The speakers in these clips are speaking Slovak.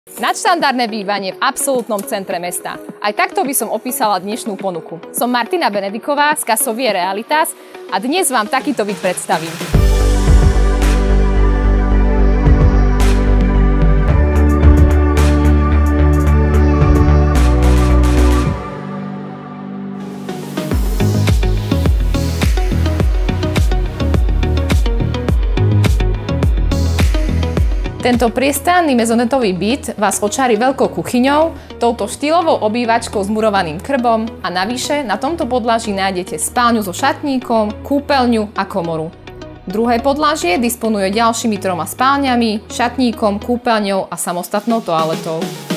Nadštandardné bývanie v absolútnom centre mesta. Aj takto by som opísala dnešnú ponuku. Som Martina Benediková z Casovie Realitas a dnes vám takýto byt predstavím. Tento priestranný mezonetový byt vás očári veľkou kuchyňou, touto štýlovou obývačkou s murovaným krbom a navyše na tomto podlaží nájdete spálňu so šatníkom, kúpeľňu a komoru. Druhé podlažie disponuje ďalšími 3 spálňami, šatníkom, kúpeľňou a samostatnou toaletou.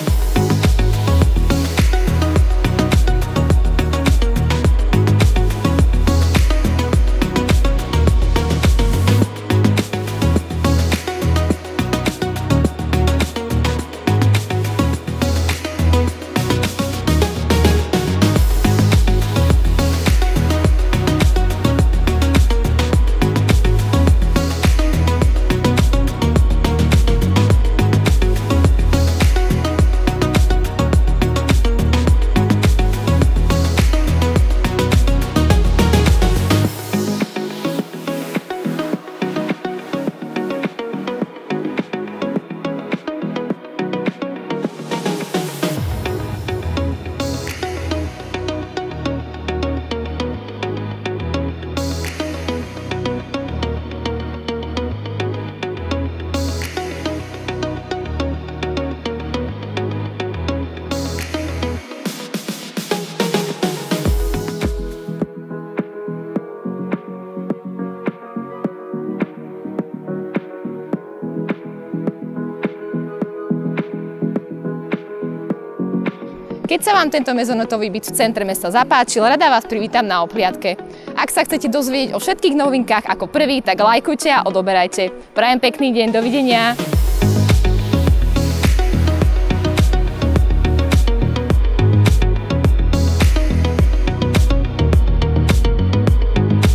Keď sa vám tento mezonetový byt v centre mesta zapáčil, rada vás privítam na obhliadke. Ak sa chcete dozvedieť o všetkých novinkách ako prvý, tak lajkujte a odoberajte. Prajem pekný deň, dovidenia.